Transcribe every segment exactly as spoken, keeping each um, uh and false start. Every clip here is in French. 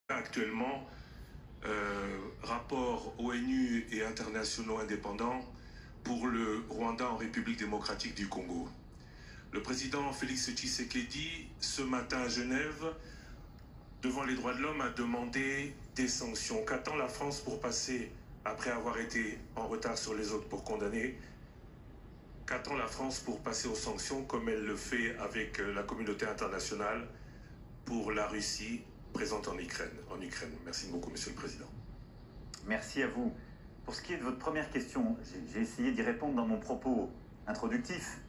Actuellement, euh, rapport O N U et internationaux indépendants pour le Rwanda en République démocratique du Congo. Le président Félix Tshisekedi, ce matin à Genève, devant les droits de l'homme, a demandé des sanctions. Qu'attend la France pour passer, après avoir été en retard sur les autres pour condamner, qu'attend la France pour passer aux sanctions comme elle le fait avec la communauté internationale pour la Russie présente en Ukraine, en Ukraine. Merci beaucoup, Monsieur le Président. Merci à vous. Pour ce qui est de votre première question, j'ai essayé d'y répondre dans mon propos introductif.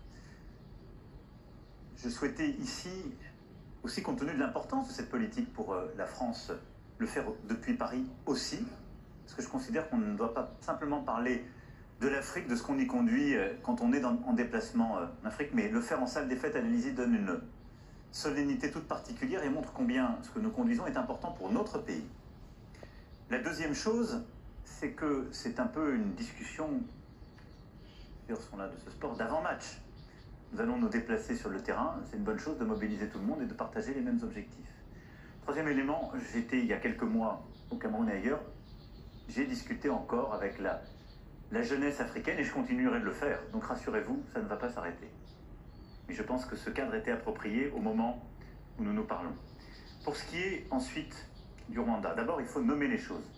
Je souhaitais ici, aussi compte tenu de l'importance de cette politique pour euh, la France, le faire depuis Paris aussi, parce que je considère qu'on ne doit pas simplement parler de l'Afrique, de ce qu'on y conduit euh, quand on est dans, en déplacement euh, en Afrique, mais le faire en salle des fêtes à l'Élysée donne une solennité toute particulière et montre combien ce que nous conduisons est important pour notre pays. La deuxième chose, c'est que c'est un peu une discussion, sont là de ce sport d'avant-match. Nous allons nous déplacer sur le terrain, c'est une bonne chose de mobiliser tout le monde et de partager les mêmes objectifs. Troisième élément, j'étais il y a quelques mois au Cameroun et ailleurs, j'ai discuté encore avec la, la jeunesse africaine et je continuerai de le faire, donc rassurez-vous, ça ne va pas s'arrêter. Mais je pense que ce cadre était approprié au moment où nous nous parlons. Pour ce qui est ensuite du Rwanda, d'abord il faut nommer les choses.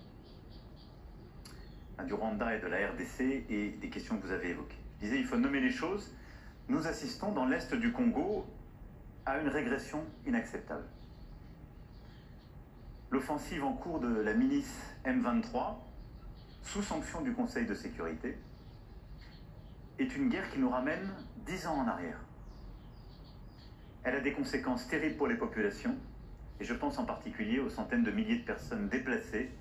Du Rwanda et de la R D C et des questions que vous avez évoquées. Je disais, il faut nommer les choses. Nous assistons dans l'est du Congo à une régression inacceptable. L'offensive en cours de la milice M vingt-trois, sous sanction du Conseil de sécurité, est une guerre qui nous ramène dix ans en arrière. Elle a des conséquences terribles pour les populations, et je pense en particulier aux centaines de milliers de personnes déplacées